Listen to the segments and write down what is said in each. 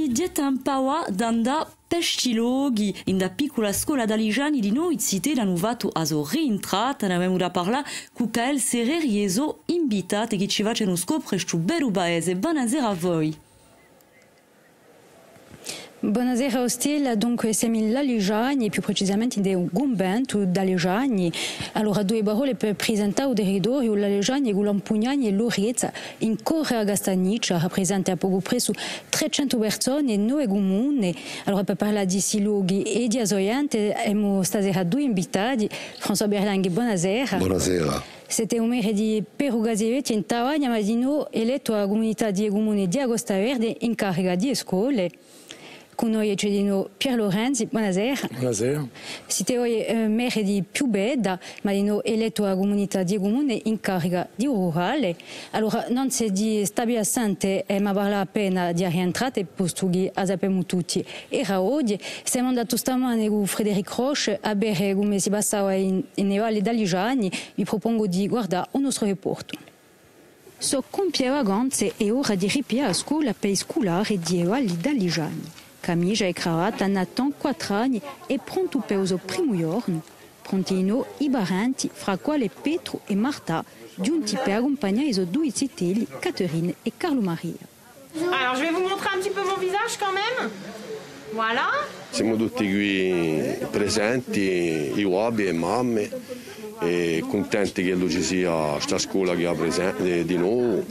dieta un paua d'anda pestiloghi in da piccola scuola d'Aligiani di noi cité l'hanno fatto a so rientrata ne abbiamo da parlare con Kael Serreri e so invitate che ci facciano scoprire questo bello paese. Buonasera a voi. Buonasera Ostil, donc siamo in Laligiani e più precisamente in un convento d'Aligiani. Allora due parole per presentare il territorio Laligiani e Lampugnani e Loriezza in Correa Gastanica rappresenta a poco presso 300 persone e 9 comuni. Allora per parlare di questi luoghi e di Azoiante abbiamo stasera due invitati. François Berlanghi, buonasera. Buonasera. Siete un mese di prerogative in Tavagna, ma di noi eletto alla comunità di comuni di Agosta Verde in carica di scuole. Con noi c'è di noi Pier Lorenzi, buonasera. Buonasera. Siete oggi maire di Piubeda, ma di noi eletto alla comunità di comune in carica di rurale. Allora, non si di stabile assente, ma vale la pena di rientrare, posto che sappiamo tutti. Era oggi, siamo andati stamane con Frédéric Roche a bere come si passava in Valle d'Aligiani. Vi propongo di guardare il nostro report. So con Piero Aganze è ora di ripiare a scuola per scolare di Valle d'Aligiani. Camicia e cravatta Nathan 4 anni e pronto per il primo giorno. Prontino i parenti, fra quali Pietro e Marta, giunti per accompagnare i due zitelli, Catherine e Carlo Maria. Alors, je vais vous montrer un petit peu mon visage quand même. Voilà. Siamo tutti qui presenti, i uomini e mamme, e contenti che ci sia questa scuola che ha presente di noi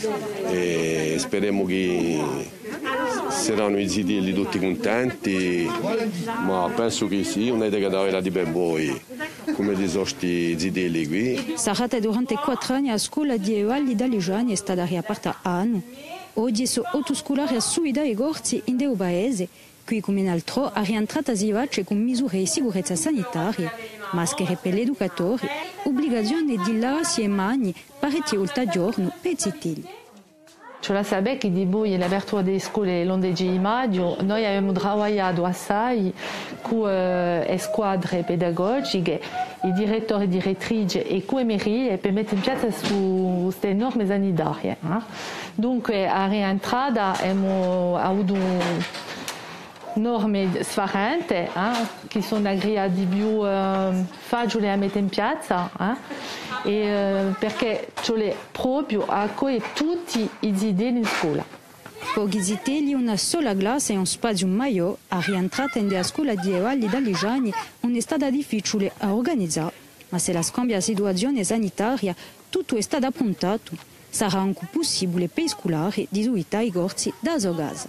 e speriamo che saranno i zitelli tutti contenti, ma penso che sì, un'idea che davvero di per voi, come di questi zitelli qui. Sarata durante 4 anni a scuola di Valle d'Aligiani è stata riaperta a anno. Oggi sono 8 scolari a Suida e Gorzi in del paese. Qui come in altro a rientrata si face con misure di sicurezza sanitaria, maschere per gli educatori, obbligazione di lavarsi le mani parecchie volte al giorno per i zitelli. Cioè sapete che di voi l'apertura delle scuole l'11 di maggio noi abbiamo lavorato assai con le squadre pedagogiche, i direttori e direttrici e con le mairie per mettere in piazza su queste norme sanitarie. Dunque a rientrata abbiamo avuto norme sfarenti che sono aggregate più facili a mettere in piazza perché cioè proprio accogliere tutti i zitelli in scuola. Pochi zitelli, una sola classe e un spazio maggiore a rientrata nella scuola di Valle d'Aligiani non è stata difficile a organizzare, ma se la scambia situazione sanitaria tutto è stato approntato. Sarà anche possibile per i scolari di usare i corsi da casa.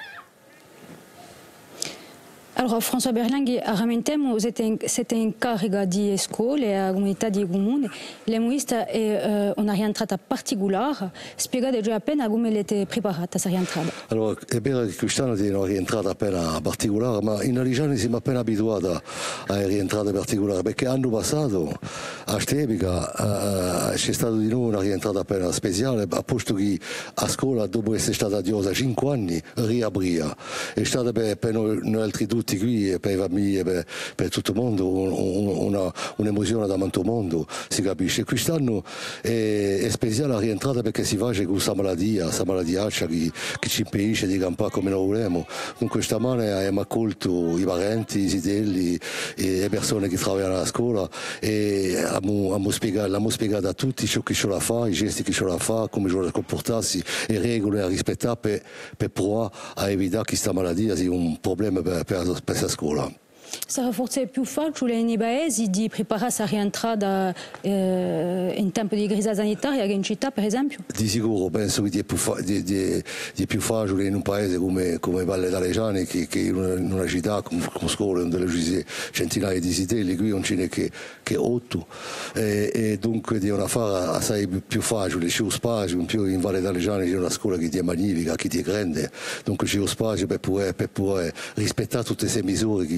Allora, François Berlanghi, ramentiamo siete in carica di scuole e comunità di comuni. L'emoista è una rientrata particolare. Spiegate già appena come l'avete preparata questa rientrata. Allora, è vero che quest'anno è una rientrata appena particolare, ma in Aligiani siamo appena abituati a rientrate particolari, perché l'anno passato a Stebica c'è stata di nuovo una rientrata appena speciale, a posto che a scuola, dopo essere stata chiusa 5 anni, riapria. È stata per noi altri tutti qui e per le famiglie, per tutto il mondo, un'emozione da tanto mondo, si capisce. Quest'anno è speciale la rientrata perché si fa con questa maladiaccia che ci impedisce di campare come noi vogliamo. Dunque stamane abbiamo accolto i parenti, i zitelli e le persone che lavorano alla scuola e abbiamo spiegato a tutti ciò che c'è da fare, i gesti che c'è da fare, come c'è da comportarsi, le regole da rispettare per provare a evitare che questa malattia sia un problema per la scuola. Sarà forse più facile nei paesi di preparare questa rientrata in tempo di crisi sanitaria che in città, per esempio? Di sicuro, penso che è più facile in un paese come Valle d'Aligiani che in una città con scuole dove ci sono centinaia di zitelli, qui non ce n'è che 8 e dunque di una fare assai più facile, c'è un spazio, in più in Valle d'Aligiani c'è una scuola che è magnifica, che è grande, dunque c'è un spazio per poter rispettare tutte queste misure che c'è la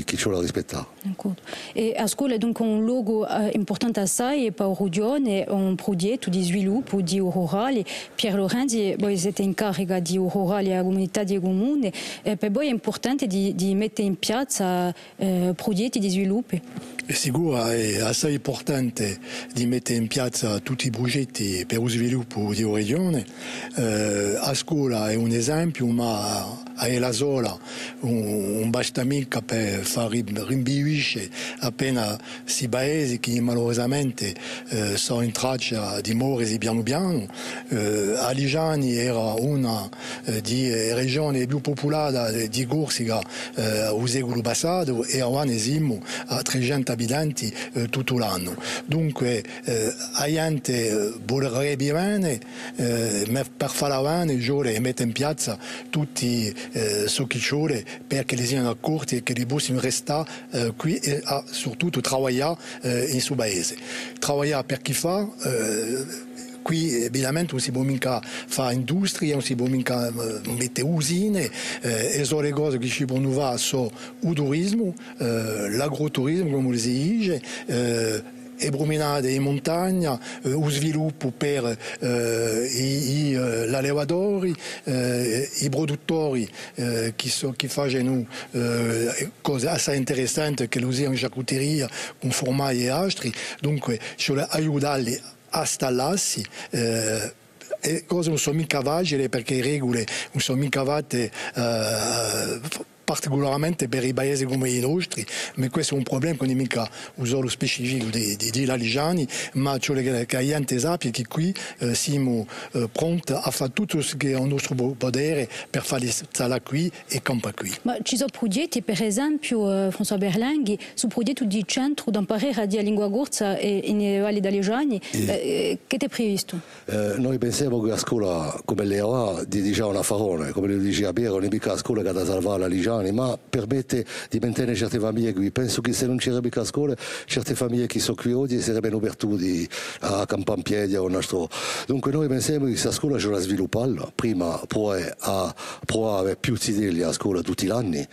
rispettare. E a scuola è dunque un luogo importante assai per Rudione, un progetto di sviluppo di rurali. Pier Lorenzi, voi siete in carica di rurali a comunità di comune, per voi è importante di mettere in piazza progetti di sviluppo? È sicuro, è assai importante di mettere in piazza tutti i progetti per lo sviluppo di regione. A scuola è un esempio, ma è la sola un basta mica per far rinvivisce appena si paesi che malauradamente sono in traccia di morire piano piano. Aligiani era una di regioni più popolate di Corsica al secolo passato e ora ne siamo a 300 abitanti tutto l'anno. Dunque la gente vorrebbe bene, per fare bene e mettere in piazza tutti ciò che vuole perché le siano accorti e che li possano restare qui e soprattutto lavorare in suo paese. Lavorare per chi fa. Qui evidentemente non si può mica fare industria, non si può mica mettere usine, e sono le cose che ci possono fare sono il turismo, l'agroturismo come si dice, e promenade in montagna, lo sviluppo per gli allevatori, i produttori che fanno cose assai interessanti che lo usano in charcuteria con formaggi e altri, dunque cioè aiutarli a stallarsi. E cose non sono mica facili perché le regole non sono mica fatte particolarmente per i paesi come i nostri, ma questo è un problema che non è mica solo specifico di Laligiani, ma cioè che la gente sappia che qui siamo pronti a fare tutto ciò che è a nostro potere per farli stare qui e campare qui. Ma ci sono progetti, per esempio, François Berlenghi, sul progetto di centro da imparare a dire lingua corsa in Valle d'Aligiani, che è previsto? Noi pensiamo che la scuola come lei ha di già una farone, come lo diceva Piero, non è mica la scuola che ha da salvare l'Aligiani, ma permette di mantenere certe famiglie qui. Penso che se non c'era mica a scuola, certe famiglie che sono qui oggi sarebbero perduti a campare in piedi o un altro. Dunque noi pensiamo che questa scuola c'è da svilupparla, prima può avere più zideli a scuola tutti gli anni,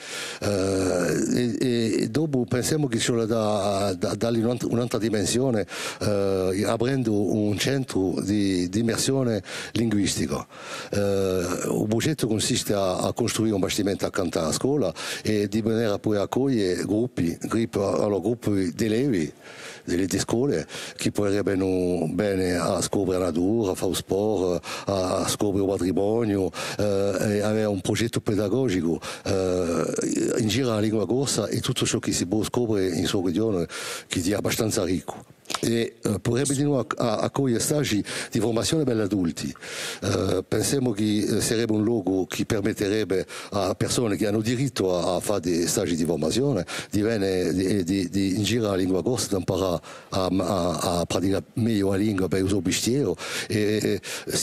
e dopo pensiamo che c'è da dargli un'altra dimensione, aprendo un centro di immersione linguistica. Il progetto consiste a costruire un bastimento accanto alla scuola e di maniera poi accogliere gruppi di elevi delle scuole che poi arrivano bene a scoprire la natura, a fare sport, a scoprire il patrimonio, e avere un progetto pedagogico in giro alla lingua corsa e tutto ciò che si può scoprire in sua regione che è abbastanza ricco. E potrebbe di nuovo accogliere stagi di formazione per gli adulti. Pensiamo che sarebbe un luogo che permetterebbe a persone che hanno diritto a fare dei stagi di formazione di ingirare la lingua corsa, di imparare a praticare meglio la lingua per il suo mestiere. E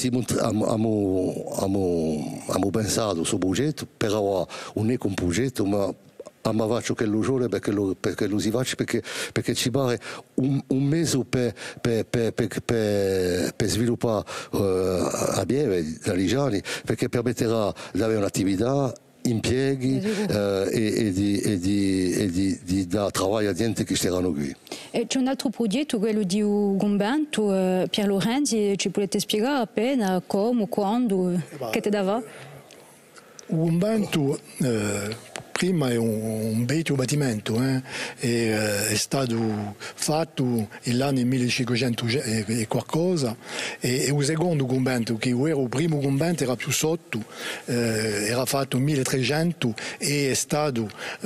abbiamo pensato a questo progetto per avere un eco progetto, ma ma faccio che lo giuro perché lo si faccia perché ci pare un mese per sviluppare a breve da Ligiani, perché permetterà di avere un'attività, impieghi e di dare lavoro a gente che saranno qui. C'è un altro progetto, quello di un convento, Pier Lorenzi, ci potete spiegare appena come, quando, che te dava? Un convento prima è un vecchio battimento, è stato fatto nell'anno 1500 e qualcosa, e il secondo convento, che era il primo convento, era più sotto, era fatto nel 1300 e è stato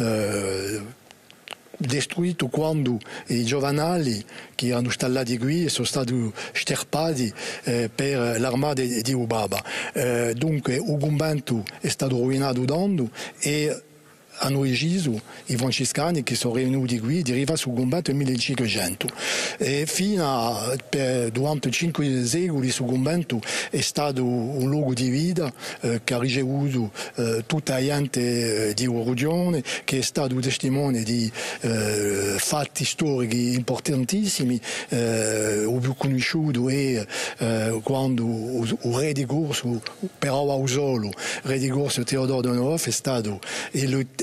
distrutto quando i giovanali che erano installati qui sono stati sterpati per l'armata di Ubaba. Dunque il convento è stato rovinato dando e hanno deciso i francescani che sono venuti qui di arrivare sul convento nel 1500 e durante 5 secoli sul convento è stato un luogo di vita che ha ricevuto tutta la gente di regione, che è stato testimone di fatti storici importantissimi. Il più conosciuto è quando il re di Corso, però solo il re di Corso Teodoro Donov è stato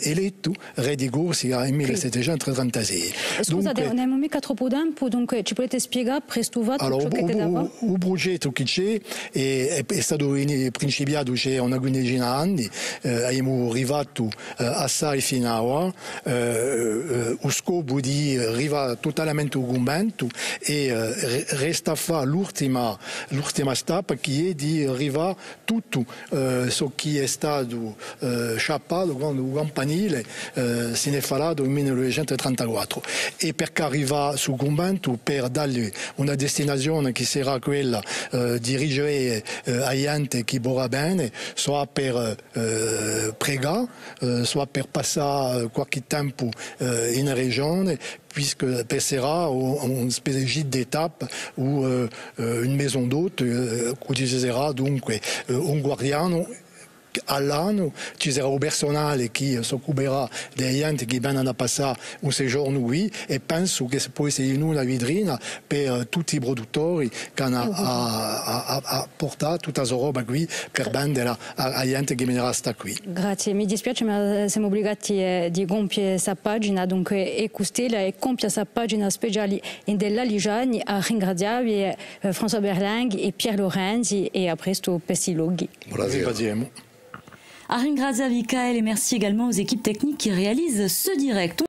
eletto re di Corsica nel 1736. Scusate, non abbiamo mica troppo tempo, dunque ci potete spiegare prestuvato ciò che dava? Il progetto che c'è è stato principiato c'è una quindicina anni, abbiamo arrivato assai fino a ora, lo scopo di arrivare totalmente al convento e resta a fare l'ultima tappa che è di arrivare tutto ciò che è stato sciappato quando il campanile se ne è parlato nel 1934 e perché arriva sul convento per dargli una destinazione che sarà quella di dirigere a gente che vorrà bene, soit per pregare, soit per passare qualche tempo in regione, puisque passerà une espèce de gîte d'étape ou une maison d'hôte, qui ci sarà dunque un guardiano all'anno, ci sarà un personale che si occuperà dei gente che vanno a passare un soggiorno qui e penso che può essere una vetrina per tutti i produttori che hanno a portare tutta questa roba qui per vendere a gente che verrà a stare qui. Grazie, mi dispiace ma siamo obbligati di compiere questa pagina, dunque e Custella e compie questa pagina speciale della Ligiani a ringraziarvi François Berling e Pierre Lorenzi e a presto per questi loghi. Grazie. À ringrazia Michael et merci également aux équipes techniques qui réalisent ce direct.